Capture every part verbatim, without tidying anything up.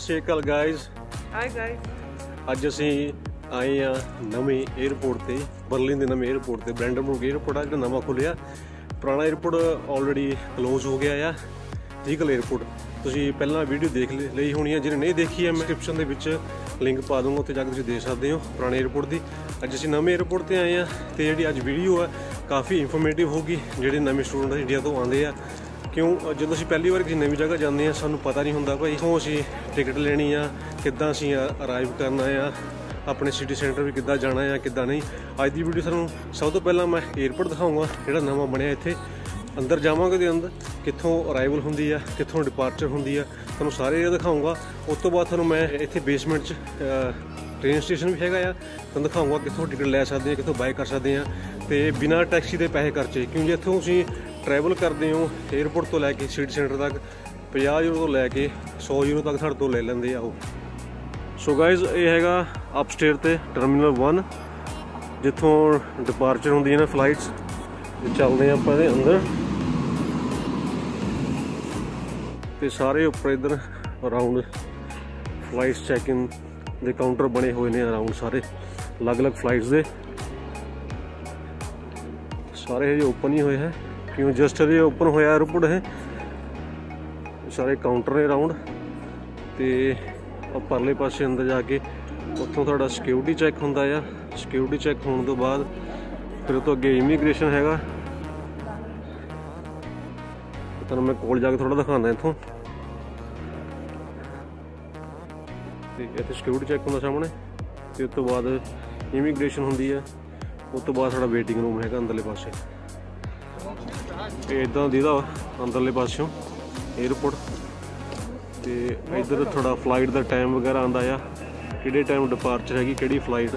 श्री अकाल guys. Hi guys. अज असी आए हाँ नवे एयरपोर्ट ते, बर्लिन के नवे एयरपोर्ट ते। ब्रैंडनबुर्ग एयरपोर्ट आ जो नवा खुलिया। पुराना एयरपोर्ट ऑलरेडी क्लोज हो गया है। रीगल एयरपोर्ट तुसी पहला वीडियो देख ली होनी है, जिन्हें नहीं देखी है मैं डिस्क्रिप्शन के विच लिंक पा दूंगा, उत्थे जाके तुसी देख सकते हो पुराने एयरपोर्ट की। अज असी नवे एयरपोर्ट ते आए हैं तो जी अज वीडियो है काफ़ी इंफॉर्मेटिव होगी ਜਿਹੜੇ नवे स्टूडेंट इंडिया तो आते हैं। क्यों जो असी पहली बार किसी नवी जगह जाते हैं सानू पता नहीं होंदा भाई इतों असी टिकट लेनी आ, किद्दां असी अराइव करना आ, अपने सिटी सेंटर भी किद्दां जाना है किद्दां नहीं। अज की वीडियो सानू सब तो पहला मैं एयरपोर्ट दिखाऊंगा जिहड़ा नवा बनया इत्थे। अंदर जावांगे तो अंदर कित्थों अराइवल होंदी है कित्थों डिपार्चर होंदी है तुहानू सारे दिखाऊंगा। उस तो बाद तुहानू मैं इत्थे बेसमेंट च ट्रेन स्टेशन भी हैगा आ, तुहानू दिखाऊंगा कित्थों टिकट लै सकते हैं कित्थों बाय कर सकते हैं तो बिना टैक्सी के पैसे खर्चे। क्योंकि इत्थों तुसीं ट्रैवल करते हो एयरपोर्ट तो लैके सिटी सेंटर तक पचास यूरो तो लैके सौ यूरो तक साढ़े तो ले लेंदे आ। सो गाइज ये हैगा अपस्टेयर ते टर्मिनल वन जिथों डिपार्चर होंदी ने फ्लाइट्स। चलते हैं आप अंदर तो सारे उपर इधर अराउंड फ्लाइट्स चैकिंग दे काउंटर बने हुए हैं अराउंड सारे अलग अलग फ्लाइट्स दे। सारे हजे ओपन ही हुए हैं क्यों जस्ट हजे ओपन होया एयरपोर्ट है। सारे काउंटर ने अराउंड तो परले पासे अंदर जाके उत्थों थोड़ा सिक्योरिटी चैक होंदा है। सिक्योरिटी चैक होने तो बाद फिर तो अगे इमीग्रेशन हैगा। तो मैं कोल जाके थोड़ा दिखाना इतों इतने सिक्योरिटी चैक होंदा सामने तो उस तो बाद इमीग्रेशन होंदी है। उस तो बाद थोड़ा वेटिंग रूम हैगा अंदरले पासे। इदा दीदा अंदरले पासों एयरपोर्ट तो इधर थोड़ा फ्लाइट का टाइम वगैरह आंदा आ कि टाइम डिपार्चर हैगी कि फ्लाइट।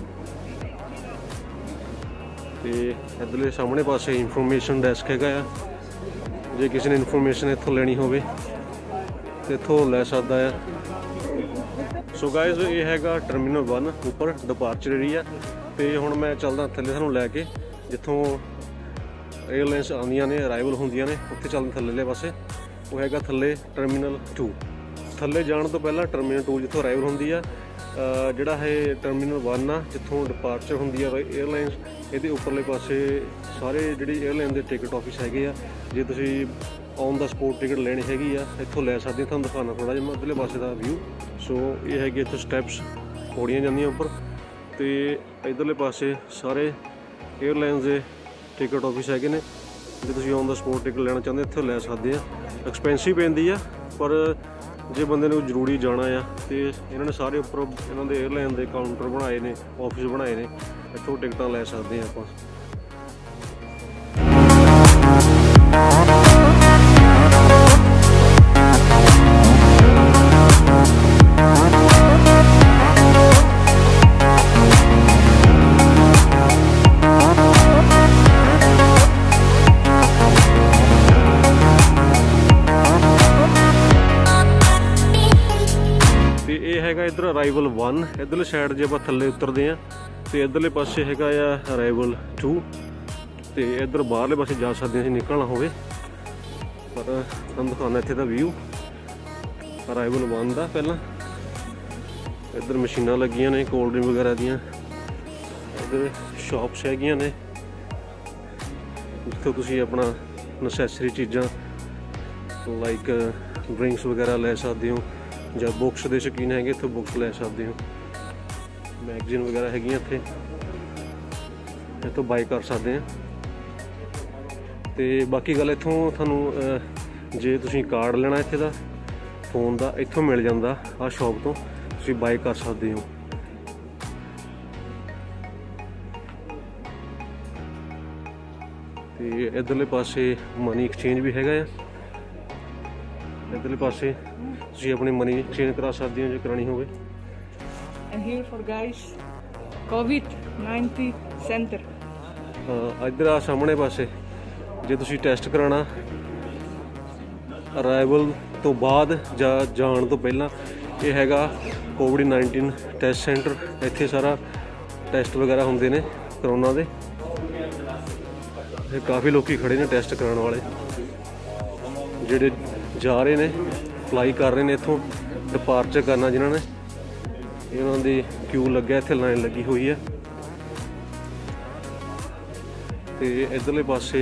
तो इधरले सामने पासे इंफॉर्मेशन डेस्क हैगा आ, जे किसी ने इंफॉर्मेशन इत्थों लेनी होवे तो इत्थों लै सकदा है। सो गाइज ये हैगा टर्मिनल वन उपर डिपार्चर एरिया। तो हुण मैं चलदा थल्ले सानू लैके जिथों एयरलाइनस आंदियां ने अराइवल होंदियां ने उत्थे चलदे थल्ले पासे वो हैगा थल्ले टर्मिनल टू। थल्ले जाण तो पहला टर्मिनल टू जिथों अराइवल होंदी आ जिहड़ा है टर्मिनल वन आ जिथों डिपार्चर होंदी आ एयरलाइनस। इहदे उपरले पासे सारे जिहड़ी एयरलाइन दे टिकट ऑफिस हैगे आ, जे तुसीं ऑन द स्पॉट टिकट लेनी हैगी आ इत्थों लै सकदे। तुहानूं दिखाना थोड़ा जिहा उधरले पासे दा व्यू। सो ये हैगे इत्थे स्टैप्स पौड़ियां जांदियां उपर तो इधरले पासे सारे एयरलाइनस दे टिकट ऑफिस हैगे ने। जे तुसीं ऑन द स्पॉट टिकट लेना चाहते इत्थों लै सकदे आ। एक्सपेंसिव पैंदी आ पर जे बंदे ने जरूरी जाना आ तो इन्होंने सारे उपर इन्हों दे एयरलाइन दे काउंटर बनाए ने ऑफिस बनाए ने इत्थों टिकटां लै सकदे आ आपां। इधर अराइवल वन इधरली साइड जो आप थले उतरते हैं तो इधरले पासे हैगा आ अराइवल टू। तो इधर बाहरले पासे जा सकते हैं निकलना होवे पर हम दिखाना इत्थे दा व्यू अराइवल वन का। पहला इधर मशीनां लगियां ने कोल्ड ड्रिंक वगैरह दियां। इधर शॉप्स हैगियां ने जित्थों तुसीं अपना नसैसरी चीज़ां लाइक ड्रिंक्स वगैरह लै सकते हो ਜਾਂ बुक्स के शौकीन है इतों बुक्स लै सकते हो। मैगजीन वगैरह हैगियां इत्थे इतों बाय कर सकते हैं। तो बाकी गल इत्थों थानू जे तुसीं कार्ड लेना इत्थे दा फोन का इत्थों मिल जांदा आ शॉप तो तुसीं बाय कर सकते हो। तो इधरले पासे मनी एक्सचेंज भी हैगा आ। इधरले पासे तुसीं अपनी मनी एक्सचेंज करा सकते हो जो करानी होवे। And here for guys covid nineteen centre. इधर आ सामने पासे जे तुसीं टेस्ट कराना अराइवल तो बाद जा जान तो पहला ये हैगा कोविड नाइनटीन टेस्ट सेंटर। इत्थे सारा टेस्ट वगैरह होंदे ने करोना दे। काफ़ी लोग खड़े ने टेस्ट कराने वाले जिहड़े जा रहे ने फ्लाई कर रहे हैं इत्थों डिपार्चर करना जिन्होंने इन्हों की क्यू लग्या, इत्थे लाइन लगी हुई है। तो इधरले पासे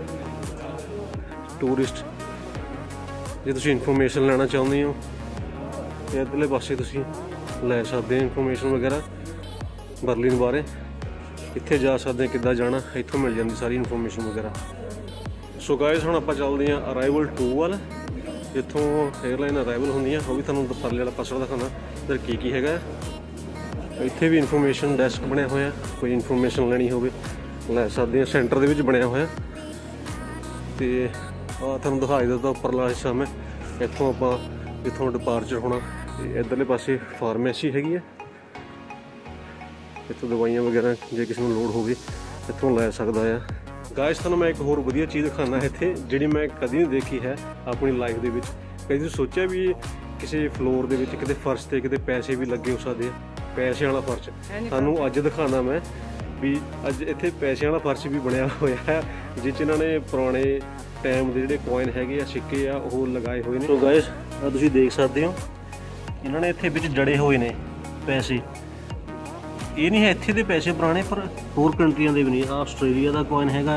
टूरिस्ट जे तुसीं इन्फॉर्मेशन लेना चाहते हो तो इधरले पासे तुसीं लै सकते हो इन्फॉर्मेशन वगैरह बर्लिन बारे। इत्थे जा सकते हैं, किद्दां जाना, इत्थों मिल जाती सारी इन्फॉर्मेशन वगैरह। सो गाइस हुण आपां चलदे हां अराइवल टू वाल, जित्थों एयरलाइन अराइवल होंदियां, वो भी तुहानूं परले वाला पासा दिखाना इधर की की हैगा। इत्थे भी इन्फॉर्मेशन डेस्क बनिया होया, कोई इन्फॉर्मेशन लैनी होवे लै सकते हैं। सेंटर दे विच बनिया होया ते आ तुहानूं दिखाई दित्ता उपरला हिस्सा मैं। इत्थों आपां जित्थों डिपार्चर होना, इधरले पासे फार्मेसी हैगी है, इत्थों दवाइयां वगैरह जे किसी को लोड़ होवे इत्थों लै सकदा है। गाइस तुहानूं मैं एक होर वधिया चीज़ दिखाना है इत्थे, जिहड़ी मैं कदी नहीं देखी है अपनी लाइफ दे विच। कदी तुसीं सोचिया भी किसी फ्लोर दे विच किते फर्श ते किते पैसे भी लगे हो सकदे, पैसे वाला फर्श तुहानूं अज दिखाना मैं भी। अज इत्थे पैसे वाला फर्श भी बनया होया है, जिस च इन्हां ने पुराने टाइम दे जिहड़े कॉइन हैगे आ, सिक्के आ, ओह लगाए हुए ने। सो गाइस तुसीं देख सकदे हो इन्हां ने इत्थे विच जड़े हुए ने पैसे। ये नहीं है इत्थे दे पैसे पुराने, पर होर कंट्रियां दे भी नहीं। आ आस्ट्रेलिया का कॉइन हैगा,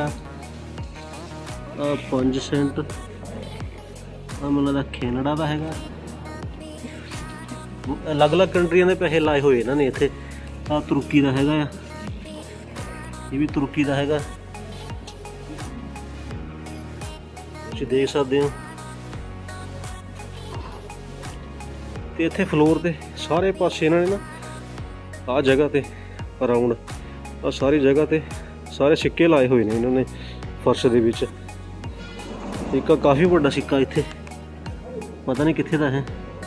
आ पंज सेंट, आ मैनूं लगदा कैनेडा का हैगा। अलग अलग कंट्रियां दे पैसे लाए हुए इन्हां ने इत्थे। आ तुर्की का हैगा, ये भी तुर्की का हैगा, तुसीं देख सकते हो। ते इत्थे फ्लोर ते सारे पासे इन्हां ने ना आ जगह ते अराउंड आ सारी जगह ते सारे सिक्के लाए हुए ने इन्होंने फर्श दे विच। एक काफ़ी बड़ा सिक्का इत्थे पता नहीं कित्थे दा है।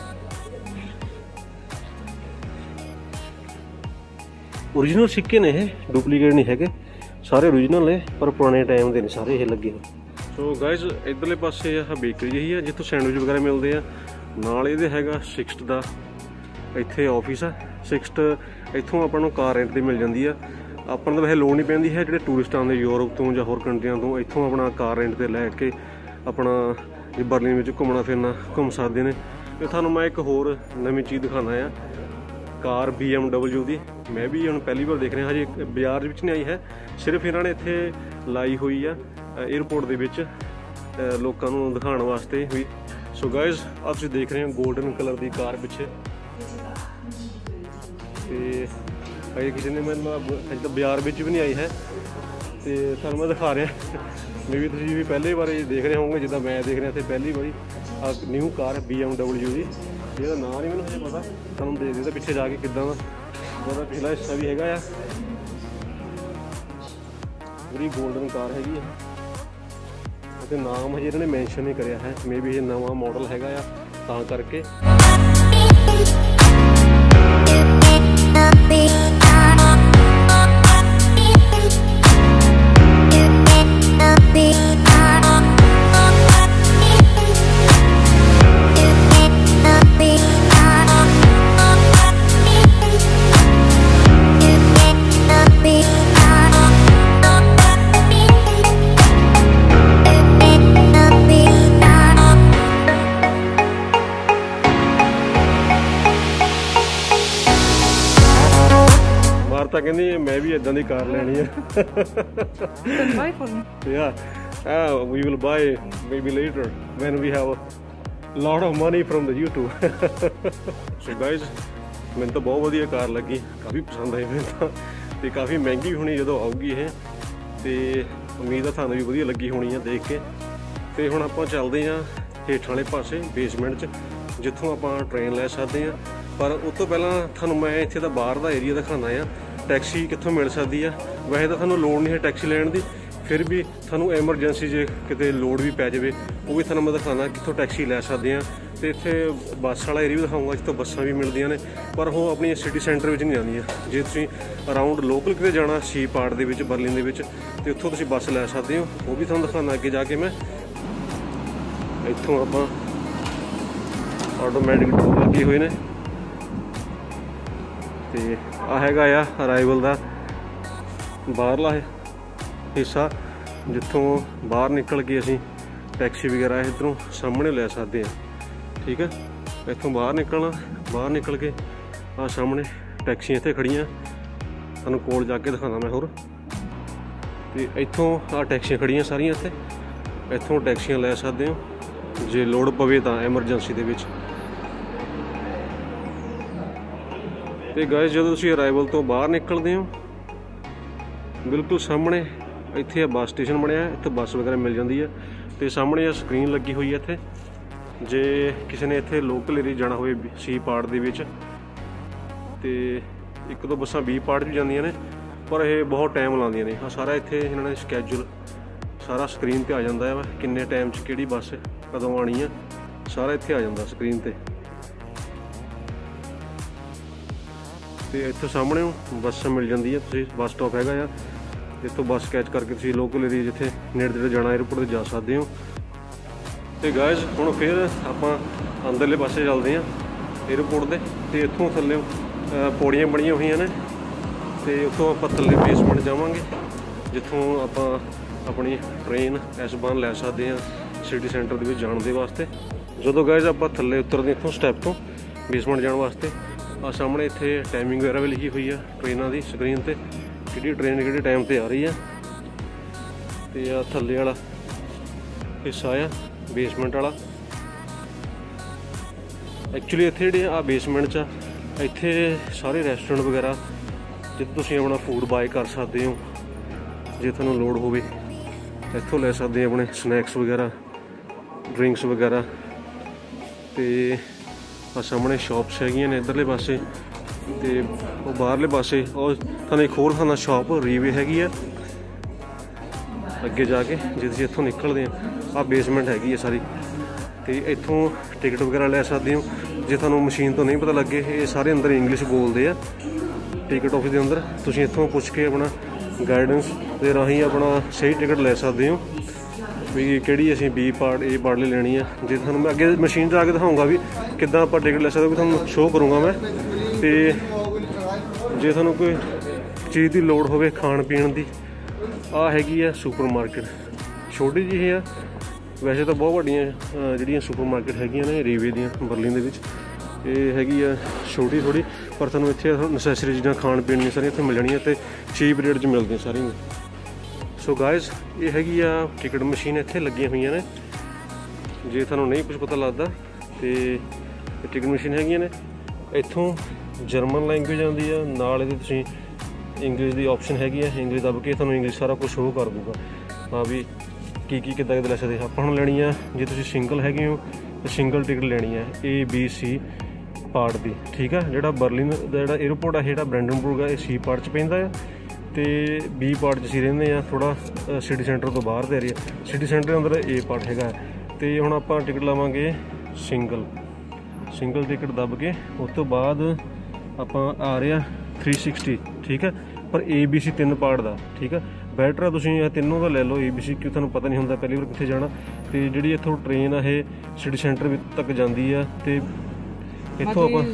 ओरिजिनल सिक्के ने, ये डुप्लीकेट नहीं है, सारे ओरिजिनल है, पर पुराने टाइम के ने सारे ये लगे हुए। सो गाइज इधरले पासे आ बेकरी जी है जितों सैंडविच वगैरह मिलते हैं। नाल इहदे हैगा सिक्सट का इत्थे ऑफिस है। सिक्सट इत्थों आपां नूं कार रेंट ते मिल जाती है। आपां नूं वैसे लोड़ नहीं पैंदी है, जिहड़े टूरिस्ट आउंदे यूरोप तो या होर कंट्रियां तो इत्थों अपना कार रेंट ते लैके अपना बर्लिन विच घूमना फिरना घूम सकदे ने। ते तुहानूं मैं एक होर नवीं चीज़ दिखाना है, कार बी एम डबल्यू की। मैं भी हुण पहली बार देख रहा, हजे बाजार विच नहीं आई है, सिर्फ इन्होंने इत्थे लाई हुई है एयरपोर्ट दे विच लोकां नूं दिखाउण वास्ते भी। सो गाइज आप तुसीं देख रहे हो गोल्डन कलर की कार पिछे, तो अजे किसी ने मतलब अजे तो बाजार विच भी नहीं आई है, तो तुहानूं मैं दिखा रहा। मे भी तुसीं भी पहली बार देख रहे होंगे, जिद्दां मैं देख रहा इत्थे पहली बारी आ new car B M W की, जिहदा नाम नहीं मैनूं हजे पता, तुहानूं देख देता पिछे जाके किद्दां दा जिहदा पिछला हिस्सा भी हैगा आ। पूरी गोल्डन कार हैगी है, ते नाम हजे इन्होंने मैंशन नहीं करिया है। मे भी ये नवा मॉडल हैगा आ, तां करके। मारता कहती मैं भी इदां दी कार लैनी है। Buy for me. Yeah, uh, we will buy maybe later when we have a lot of money from the YouTube. So guys, मैंने तो बहुत वधिया कार लगी, काफ़ी पसंद आई मैंने तो, ते काफ़ी महंगी भी होनी जो आऊगी ये, ते उम्मीद है थानू भी वधिया लगी होनी है देख के। तो हुण आपां चलदे हां हेठ वाले पासे बेसमेंट च, जित्थों आपां ट्रेन लै सकदे हां। पर उस तो पहलां थानू मैं इत्थे दा बाहर दा एरिया दिखाना है, टैक्सी कित्थों मिल सकती है। वैसे तो थानू लोड़ नहीं है टैक्सी लैण दी, फिर भी थानू एमरजेंसी जे किते लोड़ भी पै जाए, वो भी थानू मैं दिखाना कित्थों टैक्सी लै सकते हैं। तो इत्थे बस वाला एरिया भी दिखाऊंगा जित्थों बसां भी मिलदियां ने, पर वो अपनी सिटी सेंटर विच नहीं आंदियां। जे तुसीं अराउंड लोकल किते जाना सी पार्ट दे विच बर्लिन दे विच, ते उत्थों तुसीं बस लै सकदे हो, वो भी तुहानूं दिखाना अगे जाके मैं। इत्थों आपां ऑटोमैटिक डोर लगे हुए ने, ते आ हैगा आ अराइवल का बाहरला हिस्सा, जितों बाहर निकल के असीं टैक्सी वगैरह इधरों सामने लै सकते हैं। ठीक है, इत्थों बाहर निकलना, बाहर निकल के आ सामने टैक्सियां इत्थे खड़ियां, तुहानूं कोल जाके दिखाना मैं होर। ते इत्थों आ टैक्सियां खड़ियां सारियां इत्थे, इत्थों टैक्सियां लै सकदे हो जे लोड़ पवे तां एमरजेंसी दे विच। ते गाइस जदों तुसीं अराइवल तो बाहर निकलदे हो बिल्कुल सामने इत्थे बस स्टेशन बनिया, इत्थे बस वगैरह मिल जाती है। तो सामने आ स्क्रीन लगी हुई है इत्थे, जे किसी ने इत्थे लोकल एरिया जाना होवे सी पार्ट दे विच ते एक दो बसां बी पार्ट भी जांदियां ने, पर यह बहुत टाइम लाउंदियां ने। सारा इत्थे इन्होंने स्कैजूल सारा स्क्रीन ते आ जांदा है, किन्ने टाइम च किहड़ी बस कदों आनी है सारा इत्थे आ जांदा स्क्रीन ते। ते इत्थे सामने बस मिल जाती है, तुसीं बस स्टॉप हैगा आ, इत्थों बस कैच करके तुसीं लोकल एरिया जिथे नेड़े नेड़े जाना एयरपोर्ट ते जा सकते हो। तो गाइस हुण फिर आपां अंदरले पासे चलते हैं एयरपोर्ट दे, ते इत्थों थल्ले पौड़ियां बणियां होईयां ने, ते उत्थों आपां थल्ले बेसमेंट जावांगे जित्थों आपां अपनी ट्रेन एसबान लै सकते हैं सिटी सेंटर दे विच जाण दे वास्ते। जदों गाइस आपां थल्ले उतरदे इत्थों स्टैप तो बेसमेंट जाण वास्ते, आ सामने इत्थे टाइमिंग वगैरह भी लिखी हुई है ट्रेनों की स्क्रीन पर, कि ट्रेन कि टाइम पर आ रही है। तो आ थल्ले वाला हिस्सा आ बेसमेंट वाला। एक्चुअली इत्थे जेह्ड़े आ बेसमेंट च इत्थे सारे रेस्टोरेंट वगैरह जित्थे तुसीं अपना फूड बाय कर सकते हो, जे तुहानूं लोड़ होवे इत्थों लै सकते अपने स्नैक्स वगैरह ड्रिंक्स वगैरह। तो आ सामने शॉप्स हैगियां ने इधरले पासे, तो वो बाहरले पासे और थानूं एक होर थाना शॉप रीवे हैगी है अगे जाके, जे तुसीं इत्थों निकलदे हैं आ बेसमेंट हैगी है सारी। तो इत्थों टिकट वगैरह लै सकते हो, जे थानूं मशीन तो नहीं पता लगे, ये सारे अंदर इंग्लिश बोलते हैं टिकट ऑफिस के अंदर, तुसीं इत्थों पुछ के अपना गाइडेंस के राही अपना सही टिकट लै सकते हो भी किहड़ी असीं बी पार्ट ए पार्ट लेनी है। जे थानूं मैं अगे मशीन च आके दिखाऊंगा भी किद्दां आपां टिकट लै सकदे हो, थानूं शो करूँगा मैं। तो जे थानूं कोई चीज़ की लोड़ होवे खाण पीण की, आ हैगी है सुपर मार्केट, छोटी जी है वैसे तो बहुत वड्डियां जिहड़ियां सुपर मार्केट हैगियां ने रीवे दियां बर्लिन दे विच, ये हैगी है छोटी थोड़ी, पर तुहानूं इत्थे नसैसरी चीज़ां खाण पीण दी सारियां इत्थे मिल जाणियां ते चीप रेट च मिलदियां सारियां। सो गाइस ये हैगी आ टिकट मशीन इत्थे लगियां होईयां ने, जे तुहानूं नहीं कुछ पता लगदा तो टिकट मशीन हैगियां ने। इत्थों जर्मन लैंगुएज आती है, नाल इहदे तुसीं इंग्लिश की ऑप्शन हैगी है, इंग्लिश दब के तुहानूं इंग्लिश सारा कुछ शो कर दूगा हाँ भी की की किद्दां किद्दां लै सकदे। आपां हुण लैनी है जे तुसीं सिंगल हैगे हो तो सिंगल टिकट लेनी है ए बी सी पार्ट की, ठीक है। जिहड़ा बर्लिन दा जिहड़ा एयरपोर्ट है जिहड़ा ब्रैंडनबुर्ग है, सी पार्ट च पैंदा है, तो बी पार्ट च असीं रहिंदे आ थोड़ा सिटी सेंटर तो बाहर दा एरिया, सिटी सेंटर के अंदर ए पार्ट हैगा। तो हुण आपां टिकट लवांगे सिंगल, सिंगल टिकट दब के उस तो बाद आपां आ रहे थ्री सिक्सटी, ठीक है, पर ए बी सी तीन पार्ट का, ठीक है। बैटर तुसीं तीनों का लै लो ए बी सी, क्यों तुहानूं पता नहीं होंदा पहली बार कित्थे जाना। तो जिहड़ी इत्थों ट्रेन है सिटी सेंटर तक जाती है, तो इत्थों आपां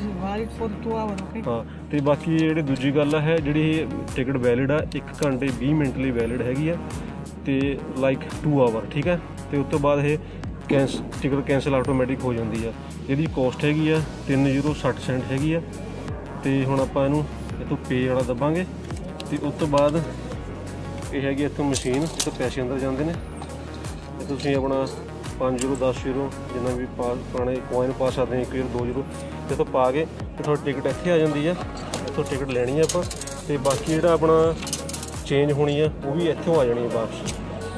हाँ। तो बाकी जिहड़ी दूजी गल है जिहड़ी टिकट वैलिड है एक घंटे बीस मिनट लिए वैलिड हैगी है, तो लाइक टू आवर, ठीक है। तो उस तो बाद ये कैंस टिकट कैंसल आटोमैटिक हो जाती है। यदी कॉस्ट हैगी है तीन जीरो सठ सेंट हैगी है। तो हुण आपां इहनूं इत्थों पे वाला दबांगे, तो उस तो बाद ये हैगी इत्थों मशीन जित्थों पैसे अंदर जाते हैं, तो तुसीं अपना पाँच जीरो दस जीरो जिन्ना भी पा पाने कोइन पा सकते हैं, एक जीरो दो जीरो इत्थों पा के तो थोड़ी टिकट इत्थे आ जाती है, इत्थों टिकट लैनी है आपां। तो बाकी जिहड़ा अपना चेंज होनी है वो भी इत्थों आ जानी है वापस,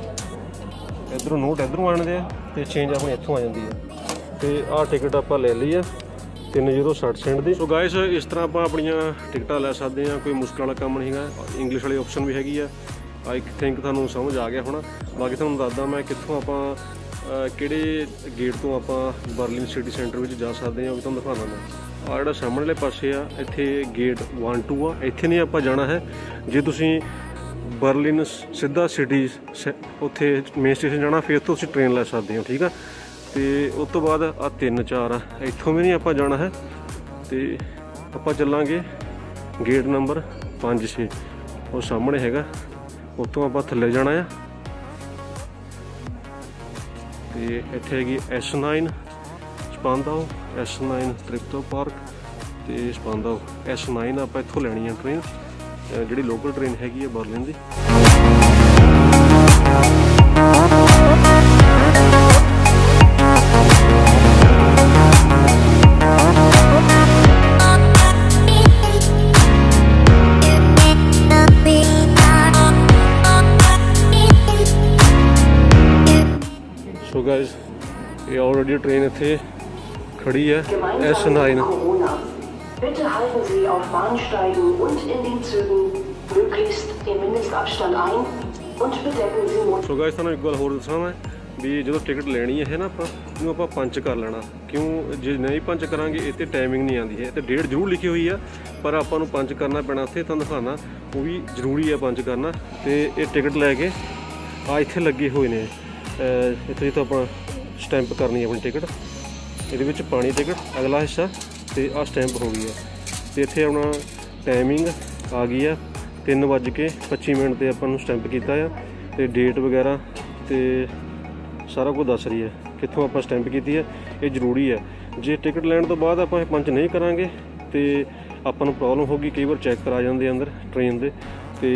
इधरों नोट इधरों आने हैं तो चेंज अपनी इत्थों आ जाती है। तो आ टिकट आपां ले ली है तीन जीरो सठ सेंट की। सो गाइस इस तरह आप अपनियां टिकटां लै सकते हैं, कोई मुश्किल वाला काम नहीं है। इंग्लिश वाली ऑप्शन भी हैगी है, आई थिंक तुहानूं समझ आ गया होना। बाकी तुहानूं दसदा मैं कित्थों आपां किहड़े गेट तो आपां बर्लिन सिटी सेंटर विच जा सकते हैं, वो भी तुहानूं दिखाना मैं। आ जिहड़ा सामने वाले पासे आ इत्थे गेट वन टू आ, इत्थे नहीं आपां जाना है। जे तुसीं बर्लिन सीधा सिटी उत्थे मेन स्टेशन जाना फिर उत्थों तुसीं ट्रेन लै सकते हो, ठीक है। तो उस तो बाद आ तीन चार आ इत्थों भी नहीं आपां जाना है, तो आपां चलांगे गेट नंबर पाँच छे वो सामने हैगा, उत्थों आपां थल्ले जाना है। तो इत्थे हैगी S nine Spandau S nine Treptower park ਤੇ ਸਪਾਂਦਾਓ ਐਸ नाइन ਆਪਾਂ ਇੱਥੋਂ ਲੈਣੀ ਆ ਟ੍ਰੇਨ, ਜਿਹੜੀ ਲੋਕਲ ਟ੍ਰੇਨ ਹੈਗੀ ਆ ਬਰਲਿਨ ਦੀ। सो गाइस ये ऑलरेडी ट्रेन इत्थे खड़ी है S nine. Bitte halten Sie auf Bahnsteigen und in den Zügen möglichst den Mindestabstand ein und bedecken Sie Mund। So guys ਤੁਹਾਨੂੰ ਇੱਕ ਗੱਲ ਹੋਰ ਦੱਸਣਾ ਮੈਂ ਵੀ ਜਦੋਂ ਟਿਕਟ ਲੈਣੀ ਹੈ ਨਾ ਆਪਾਂ ਇਹਨੂੰ ਆਪਾਂ ਪੰਚ ਕਰ ਲੈਣਾ, ਕਿਉਂ ਜੇ ਨਹੀਂ ਪੰਚ ਕਰਾਂਗੇ ਇੱਥੇ ਟਾਈਮਿੰਗ ਨਹੀਂ ਆਉਂਦੀ ਹੈ। ਤੇ ਡੇਟ ਜ਼ਰੂਰ ਲਿਖੀ ਹੋਈ ਆ ਪਰ ਆਪਾਂ ਨੂੰ ਪੰਚ ਕਰਨਾ ਪੈਣਾ ਉੱਥੇ, ਤੁਹਾਨੂੰ ਦਿਖਾਉਣਾ ਉਹ ਵੀ ਜ਼ਰੂਰੀ ਹੈ ਪੰਚ ਕਰਨਾ। ਤੇ ਇਹ ਟਿਕਟ ਲੈ ਕੇ ਆ ਇੱਥੇ ਲੱਗੇ ਹੋਏ ਨੇ, ਇੱਥੇ ਜਿੱਥੋਂ ਆਪਾਂ ਸਟੈਂਪ ਕਰਨੀ ਹੈ ਆਪਣੀ ਟਿਕਟ, ਇਹਦੇ ਵਿੱਚ ਪਾਣੀ ਟਿਕਟ ਅਗਲਾ ਹਿੱਸਾ ਤੇ ਆ ਸਟੈਂਪ ਹੋ ਗਈ ਹੈ। ਤੇ ਇੱਥੇ ਆਪਣਾ ਟਾਈਮਿੰਗ ਆ ਗਈ ਆ ਤਿੰਨ ਵੱਜ ਕੇ ਪੱਚੀ ਮਿੰਟ ਤੇ ਆਪਾਂ ਨੂੰ ਸਟੈਂਪ ਕੀਤਾ ਆ ਤੇ ਡੇਟ ਵਗੈਰਾ ਤੇ ਸਾਰਾ ਕੁਝ ਦੱਸ ਰਹੀ ਹੈ ਕਿੱਥੋਂ ਆਪਾਂ ਸਟੈਂਪ ਕੀਤੀ ਹੈ। ਇਹ ਜ਼ਰੂਰੀ ਹੈ, ਜੇ ਟਿਕਟ ਲੈਣ ਤੋਂ ਬਾਅਦ ਆਪਾਂ ਇਹ ਪੰਚ ਨਹੀਂ ਕਰਾਂਗੇ ਤੇ ਆਪਾਂ ਨੂੰ ਪ੍ਰੋਬਲਮ ਹੋਗੀ। ਕਈ ਵਾਰ ਚੈੱਕ ਕਰਾ ਜਾਂਦੇ ਅੰਦਰ ਟ੍ਰੇਨ ਦੇ, ਤੇ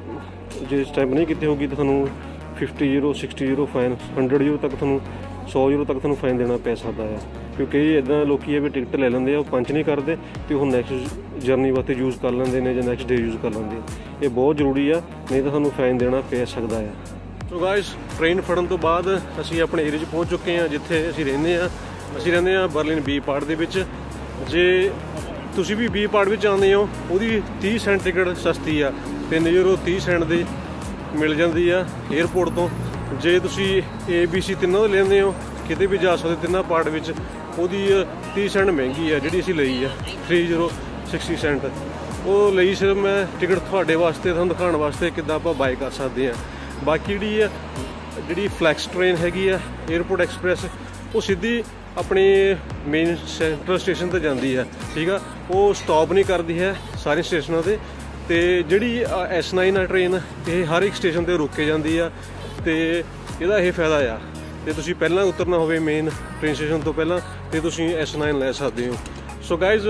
ਜੇ ਸਟੈਂਪ ਨਹੀਂ ਕੀਤੀ ਹੋਗੀ ਤਾਂ ਤੁਹਾਨੂੰ fifty euro sixty euro fine, hundred euro ਤੱਕ ਤੁਹਾਨੂੰ ਸੌ ਯੂਰੋ ਤੱਕ ਤੁਹਾਨੂੰ ਫਾਈਨ ਦੇਣਾ ਪੈ ਸਕਦਾ ਹੈ। ਕਿਉਂਕਿ ਇੱਦਾਂ ਲੋਕੀ ਹੈ ਵੀ ਟਿਕਟ ਲੈ ਲੈਂਦੇ ਆ, ਉਹ ਪੰਚ ਨਹੀਂ ਕਰਦੇ ਤੇ ਉਹ ਨੈਕਸਟ ਜਰਨੀ ਵਾਸਤੇ ਯੂਜ਼ ਕਰ ਲੈਂਦੇ ਨੇ ਜਾਂ ਨੈਕਸਟ ਡੇ ਯੂਜ਼ ਕਰ ਲੈਂਦੇ। ਇਹ ਬਹੁਤ ਜ਼ਰੂਰੀ ਆ, ਨਹੀਂ ਤਾਂ ਤੁਹਾਨੂੰ ਫਾਈਨ ਦੇਣਾ ਪੈ ਸਕਦਾ ਆ। ਸੋ ਗਾਇਸ ਟ੍ਰੇਨ ਫੜਨ ਤੋਂ ਬਾਅਦ ਅਸੀਂ ਆਪਣੇ ਏਰੀਏ 'ਚ ਪਹੁੰਚ ਚੁੱਕੇ ਹਾਂ ਜਿੱਥੇ ਅਸੀਂ ਰਹਿੰਦੇ ਹਾਂ। ਅਸੀਂ ਰਹਿੰਦੇ ਹਾਂ ਬਰਲਿਨ ਬੀ ਪਾਰਟ ਦੇ ਵਿੱਚ। ਜੇ ਤੁਸੀਂ ਵੀ ਬੀ ਪਾਰਟ ਵਿੱਚ ਆਉਂਦੇ ਹੋ, ਉਹਦੀ ਤੀਹ ਸੈਂਟ ਟਿਕਟ ਸਸਤੀ ਆ, ਤਿੰਨ ਯੂਰੋ ਤੀਹ ਸੈਂਟ ਦੀ ਮਿਲ ਜਾਂਦੀ ਆ ਏਅਰਪੋਰਟ ਤੋਂ। ਜੇ ਤੁਸੀਂ ਏ ਬੀ ਸੀ ਤਿੰਨੋਂ ਲੈਂਦੇ ਹੋ, ਕਿਤੇ ਵੀ ਜਾ ਸਕਦੇ ਤਿੰਨਾਂ ਪਾਰਟ ਵਿੱਚ, ਉਹਦੀ ਤੀਹ ਸੈਂਟ ਮਹਿੰਗੀ ਆ ਜਿਹੜੀ ਅਸੀਂ ਲਈ ਆ ਥ੍ਰੀ ਯੂਰੋ ਸਿਕਸਟੀ ਸੈਂਟ। ਉਹ ਲਈ ਸਿਰਫ ਮੈਂ ਟਿਕਟ ਤੁਹਾਡੇ ਵਾਸਤੇ, ਤੁਹਾਨੂੰ ਦਿਖਾਉਣ ਵਾਸਤੇ ਕਿੱਦਾਂ ਆਪਾਂ ਬਾਏ ਕਰ ਸਕਦੇ ਹਾਂ। ਬਾਕੀ ਜਿਹੜੀ ਆ ਜਿਹੜੀ ਫਲੈਕਸ ਟ੍ਰੇਨ ਹੈਗੀ ਆ ਏਅਰਪੋਰਟ ਐਕਸਪ੍ਰੈਸ, ਉਹ ਸਿੱਧੀ ਆਪਣੀ ਮੇਨ ਸੈਂਟਰਲ ਸਟੇਸ਼ਨ 'ਤੇ ਜਾਂਦੀ ਆ, ਠੀਕ ਆ। ਉਹ ਸਟਾਪ ਨਹੀਂ ਕਰਦੀ ਹੈ ਸਾਰੇ ਸਟੇਸ਼ਨਾਂ 'ਤੇ। ਤੇ ਜਿਹੜੀ ਐਸ ਨਾइन ਆ ਟ੍ਰੇਨ, ਇਹ ਹਰ ਇੱਕ ਸਟੇਸ਼ਨ 'ਤੇ ਰੁਕ ਕੇ ਜਾਂਦੀ ਆ ਤੇ ਇਹਦਾ ਇਹ ਫਾਇਦਾ ਆ। ਤੇ ਤੁਸੀਂ ਪਹਿਲਾਂ ਉਤਰਨਾ ਹੋਵੇ ਮੇਨ ਟ੍ਰੇਨ ਸਟੇਸ਼ਨ ਤੋਂ ਪਹਿਲਾਂ ਤੇ ਤੁਸੀਂ ਐਸ ਨਾइन ਲੈ ਸਕਦੇ ਹੋ। ਸੋ ਗਾਇਜ਼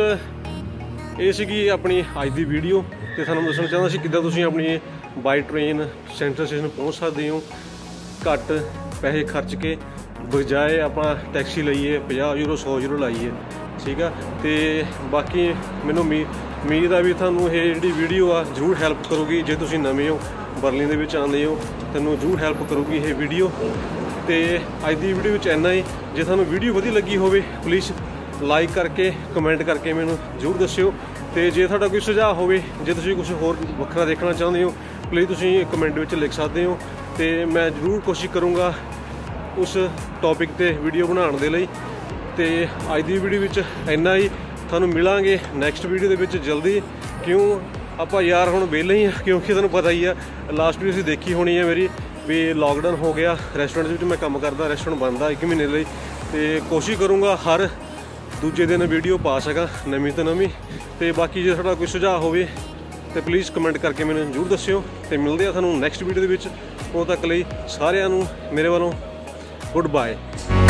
ਇਹ ਸੀਗੀ ਆਪਣੀ ਅੱਜ ਦੀ ਵੀਡੀਓ, ਤੇ ਤੁਹਾਨੂੰ ਦੱਸਣਾ ਚਾਹੁੰਦਾ ਸੀ ਕਿੱਦਾਂ ਤੁਸੀਂ ਆਪਣੀ ਬਾਈ ਟ੍ਰੇਨ ਸੈਂਟਰਲ ਸਟੇਸ਼ਨ ਪਹੁੰਚ ਸਕਦੇ ਹੋ ਘੱਟ ਪੈਸੇ ਖਰਚ ਕੇ, ਬਜਾਏ ਆਪਾਂ ਟੈਕਸੀ ਲਈਏ ਪੰਜਾਹ ਯੂਰੋ ਸੌ ਯੂਰੋ ਲਾਈਏ, ਠੀਕ ਆ। ਤੇ ਬਾਕੀ ਮੈਨੂੰ ਉਮੀਦ ਆ ਵੀ ਤੁਹਾਨੂੰ ਇਹ ਜਿਹੜੀ ਵੀਡੀਓ ਆ ਜ਼ਰੂਰ ਹੈਲਪ ਕਰੂਗੀ। ਜੇ ਤੁਸੀਂ ਨਵੇਂ ਹੋ ਬਰਲਿਨ ਦੇ ਵਿੱਚ ਆਉਂਦੇ ਹੋ, ਤੁਹਾਨੂੰ ਜ਼ਰੂਰ ਹੈਲਪ ਕਰੂਗੀ ਇਹ ਵੀਡੀਓ। ਤੇ ਅੱਜ ਦੀ ਵੀਡੀਓ ਵਿੱਚ ਇੰਨਾ ਹੀ। ਜੇ ਤੁਹਾਨੂੰ ਵੀਡੀਓ ਵਧੀਆ ਲੱਗੀ ਹੋਵੇ ਪਲੀਜ਼ ਲਾਈਕ ਕਰਕੇ ਕਮੈਂਟ ਕਰਕੇ ਮੈਨੂੰ ਜ਼ਰੂਰ ਦੱਸਿਓ। ਤੇ ਜੇ ਤੁਹਾਡਾ ਕੋਈ ਸੁਝਾਅ ਹੋਵੇ, ਜੇ ਤੁਸੀਂ ਕੁਝ ਹੋਰ ਵੱਖਰਾ ਦੇਖਣਾ ਚਾਹੁੰਦੇ ਹੋ, ਪਲੀਜ਼ ਤੁਸੀਂ ਕਮੈਂਟ ਵਿੱਚ ਲਿਖ ਸਕਦੇ ਹੋ ਤੇ ਮੈਂ ਜ਼ਰੂਰ ਕੋਸ਼ਿਸ਼ ਕਰੂੰਗਾ ਉਸ ਟੌਪਿਕ 'ਤੇ ਵੀਡੀਓ ਬਣਾਉਣ ਦੇ ਲਈ। ਤੇ ਅੱਜ ਦੀ ਵੀਡੀਓ ਵਿੱਚ ਇੰਨਾ ਹੀ। ਤੁਹਾਨੂੰ ਮਿਲਾਂਗੇ ਨੈਕਸਟ ਵੀਡੀਓ ਦੇ ਵਿੱਚ ਜਲਦੀ। ਕਿਉਂ ਆਪਾਂ ਯਾਰ ਹੁਣ ਵਿਹਲੇ ਹੀ ਆ, ਕਿਉਂਕਿ ਤੁਹਾਨੂੰ ਪਤਾ ਹੀ ਆ ਲਾਸਟ ਵੀਡੀਓ ਤੁਸੀਂ ਦੇਖੀ ਹੋਣੀ ਹੈ ਮੇਰੀ ਵੀ ਲੋਕਡਾਊਨ ਹੋ ਗਿਆ, ਰੈਸਟੋਰੈਂਟ ਵਿੱਚ ਮੈਂ ਕੰਮ ਕਰਦਾ, ਰੈਸਟੋਰੈਂਟ ਬੰਦ ਆ ਇੱਕ ਮਹੀਨੇ ਲਈ। ਤੇ ਕੋਸ਼ਿਸ਼ ਕਰੂੰਗਾ ਹਰ ਦੂਜੇ ਦਿਨ ਵੀਡੀਓ ਪਾ ਸਕਾਂ ਨਵੀਂ ਤੋਂ ਨਵੀਂ। ਤੇ ਬਾਕੀ ਜੇ ਤੁਹਾਡਾ ਕੋਈ ਸੁਝਾਅ ਹੋਵੇ ਤੇ ਪਲੀਜ਼ ਕਮੈਂਟ ਕਰਕੇ ਮੈਨੂੰ ਜ਼ਰੂਰ ਦੱਸਿਓ। ਤੇ ਮਿਲਦੇ ਆ ਤੁਹਾਨੂੰ ਨੈਕਸਟ ਵੀਡੀਓ ਦੇ ਵਿੱਚ। ਉਦੋਂ ਤੱਕ ਲਈ ਸਾਰਿਆਂ ਨੂੰ ਮੇਰੇ ਵੱਲੋਂ ਗੁੱਡ ਬਾਏ।